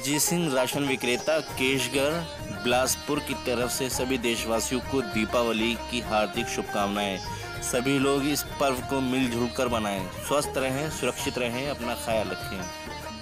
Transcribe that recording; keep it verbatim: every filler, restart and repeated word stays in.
Ajit Singh, ration विक्रेता, केशगढ़, बिलासपुर की तरफ से सभी देशवासियों को दीपावली की हार्दिक शुभकामनाएं। सभी लोग इस पर्व को मिलजुल कर मनाएं। स्वस्थ रहें, सुरक्षित रहें, अपना ख्याल रखें।